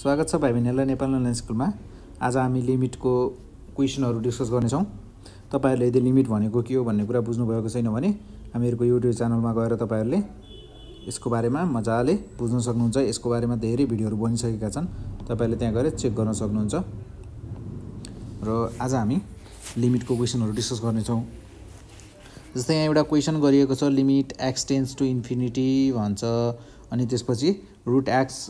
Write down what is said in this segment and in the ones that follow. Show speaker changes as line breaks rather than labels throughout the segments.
स्वागत छ भाइ बहिनीहरुलाई नेपाल अनलाइन स्कुलमा। आज हामी लिमिटको क्वेशनहरु डिस्कस गर्नेछौं। तपाईहरुले यदि लिमिट भनेको के हो भन्ने कुरा बुझ्नु भएको छैन भने हामीहरुको युट्युब च्यानलमा गएर तपाईहरुले यसको बारेमा मजाले बुझ्न सक्नुहुन्छ। यसको बारेमा धेरै भिडियोहरु बनिसकेका छन्, तपाईहरुले त्यहाँ गएर चेक गर्न सक्नुहुन्छ। र आज हामी लिमिटको क्वेशनहरु डिस्कस गर्नेछौं। जस्तै यहाँ एउटा क्वेशन गरिएको छ, limit x tends to infinity भन्छ, अनि त्यसपछि रुट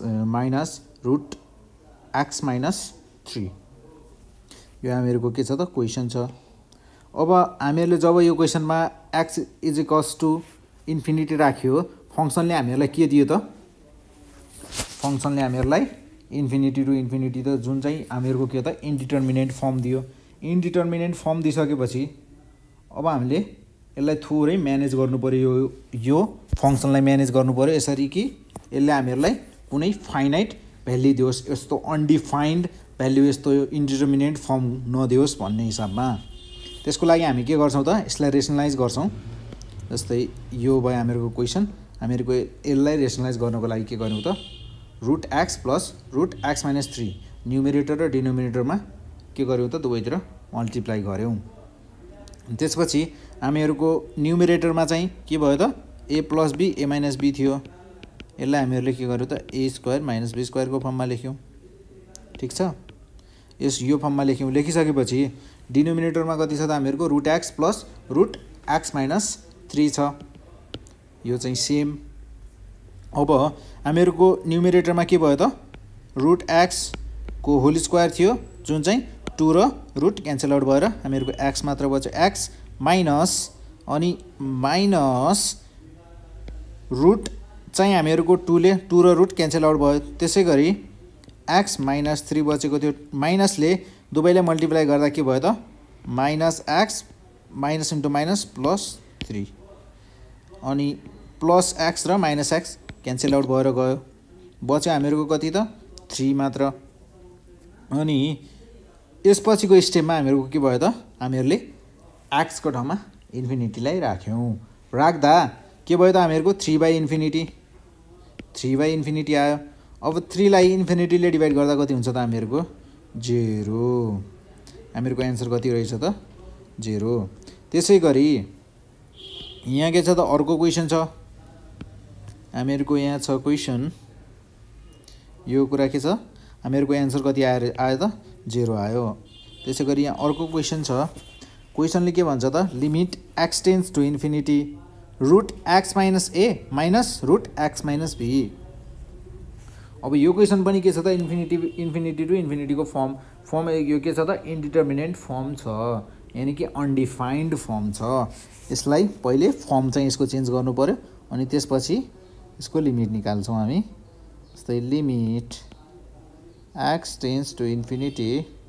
x माइनस 3। यो हामीहरुको के छ त क्वेशन छ। अब हामीहरुले जब यो क्वेशनमा x is equals to infinity राख्यो, फंक्सनले हामीहरुलाई के दियो त? फंक्सनले हामीहरुलाई इन्फिनिटी टु इन्फिनिटी त जुन चाहिँ हामीहरुको के त इन्डिटरमिनेट फर्म दियो। इन्डिटरमिनेट फर्म दिइसकेपछि अब हामीले यसलाई थोरै म्यानेज गर्नु पर्यो। यो फंक्सनलाई म्यानेज गर्नु पर्यो यसरी कि यसले हामीहरुलाई कुनै फाइनाइट भ्यालु दियोस्, यस्तो अनडिफाइन्ड भ्यालु, यस्तो इन्डिटरमिनेट फर्म नदियोस् भन्ने हिसाबमा। त्यसको लागि हामी के गर्छौं त? यसलाई रेसनलाइज गर्छौं। जस्तै यो भयो हामीहरुको क्वेशन। हामीहरुको यसलाई रेसनलाइज गर्नको लागि के गर्नु त? Root x plus root x minus 3 numerator र डिनोमिनेटरमा के गर्यौं त? दुवैतिर मल्टिप्लाई गर्यौं। त्यसपछि हामीहरुको न्युमेरेटरमा चाहिँ के भयो त? a plus b a minus b थियो। यसलाई हामीहरुले के गर्यौं त? a square minus b square को फर्ममा लेख्यौं। ठीक छ? यो फर्ममा लेख्यौं। लेखिसकेपछि डिनोमिनेटरमा कति छ त? हामीहरुको root x plus root x minus 3 छ। यो चाहिँ सेम। अब हामीहरुको न्युमेरेटरमा के भयो त? रुट x को होल स्क्वायर थियो, जुन चाहिँ 2 र रुट क्यान्सल आउट भएर हामीहरुको x मात्र बच्यो। x माइनस अनि माइनस रुट चाहिँ हामीहरुको 2 ले 2 र रुट क्यान्सल आउट भयो। त्यसैगरी x माइनस 3 बचेको थियो। माइनसले दुवैलाई मल्टिप्लाई गर्दा के भयो त? Minus x minus into minus plus 3 अनि प्लस x र माइनस x क्यान्सल आउट भएर गयो। बच्यो हामीहरुको कति त? 3 मात्र। अनि यसपछिको स्टेपमा हामीहरुको के भयो त? हामीहरुले x को ठाउँमा इन्फिनिटीलाई राख्यौं। राख्दा के भयो त? हामीहरुको 3 बाइ इन्फिनिटी आयो। अब 3 लाई इन्फिनिटीले डिभाइड गर्दा कति हुन्छ त? हामीहरुको 0। हामीहरुको आन्सर कति रहेछ त? 0। त्यसैगरी यहाँ के छ त? अर्को क्वेशन छ। हामीहरुको यहाँ छ क्वेशन। यो कुरा के छ? हामीहरुको आन्सर कति आयो त? 0 आयो। त्यसैगरी यहाँ अर्को क्वेशन छ। क्वेशनले के भन्छ त? Limit x tends to infinity root x minus a minus root x minus b। अब यो क्वेशन पनि के छ त? इन्फिनिटी टु इन्फिनिटी को फर्म यो के छ त? इन्डिटरमिनेट फर्म छ, यानी कि अनडिफाइन्ड फर्म छ। यसलाई पहिले फर्म चाहिँ यसको चेन्ज गर्नु पर्यो, अनि त्यसपछि यसको लिमिट निकाल्छौं हामी। जस्तै limit x tends to infinity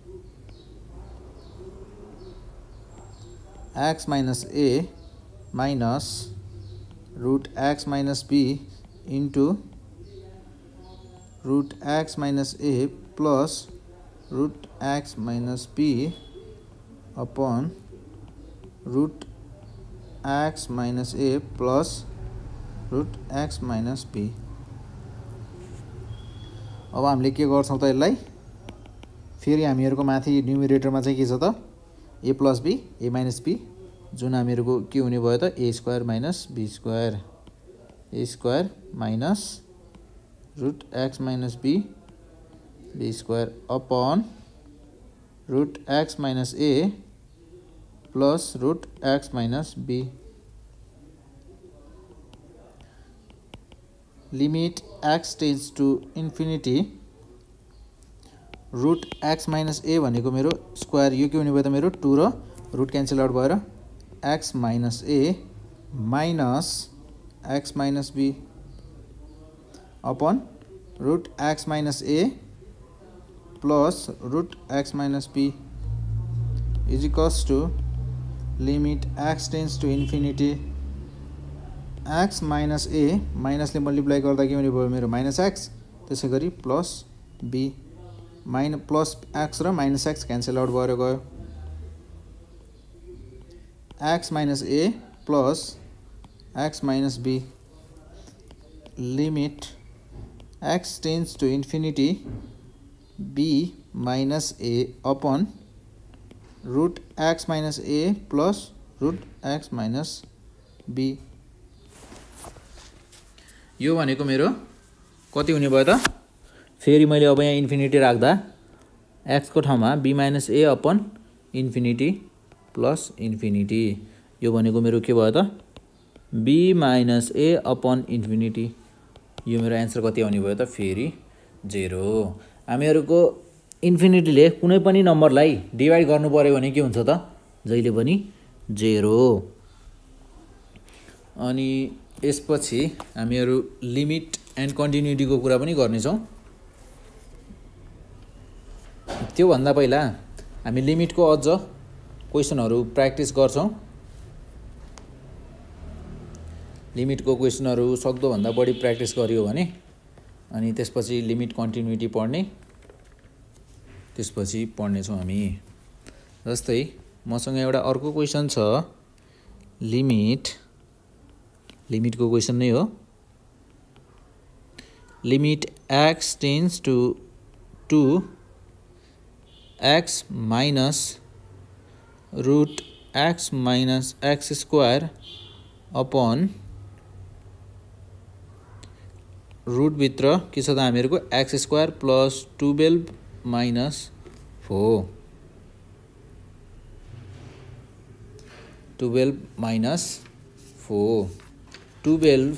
x minus a minus root x minus b into root x minus a plus root x minus b upon root x minus a plus root x minus b। अब हामीले के गर्छौं त? यसलाई फेरि हामीहरुको माथि न्युमेरेटरमा चाहिँ के छ त? a plus b a minus b, जुन हामीहरुको के हुने भयो त? a square minus b square, a square minus root x minus b square upon root x minus a plus root x minus b। Limit x tends to infinity root x minus a भनेको मेरो square, यो के हुने भयो त? मेरो 2 र root cancel out भएर x minus a minus x minus b upon root x minus a plus root x minus b is equals to limit x tends to infinity x minus a माइनसले multiply गर्दा के हुने भयो? मेरो minus x। त्यसैगरी plus b plus x र minus x cancel out भएर गयो। x minus a plus x minus b limit x tends to infinity be minus a upon root x minus a plus root x minus b. यो भनेको मेरो कति हुने भयो त? फेरि मैले अब यहाँ इन्फिनिटी राख्दा एक्सको ठाउँमा b minus a upon infinity plus infinity. यो भनेको मेरो के भयो त? B minus a upon infinity. यो मेरो एन्सर कति आउने भयो त? फेरि 0। हामीहरूको इन्फिनिटीले कुनै पनि नम्बरलाई डिभाइड गर्नु पर्यो भने के हुन्छ त? जहिले पनि 0। अनि यसपछि हामीहरू लिमिट एन्ड कन्टिन्युटीको कुरा पनि गर्नेछौँ। त्योभन्दा पहिला हामी लिमिटको अझ क्वेसनहरू प्र्याक्टिस गर्छौँ। लिमिटको क्वेसनहरू सक्दोभन्दा बढी प्र्याक्टिस गरियो भने अनि त्यसपछि लिमिट कन्टिन्युटी पढ्ने, त्यसपछि पढ्नेछौँ हामी। जस्तै मसँग एउटा अर्को क्वेसन छ, लिमिटको क्वेसन नै हो। Limit x tends to 2 x minus root x minus x square upon रुटभित्र के छ त हामीहरूको x square plus 12 minus 4, 12 minus 4, 12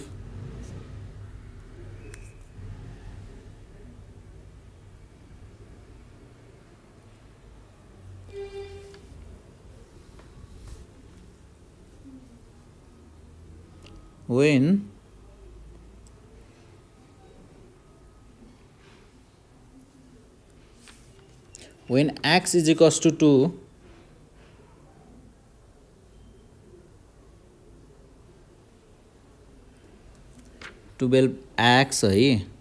when x is equals to 2, x है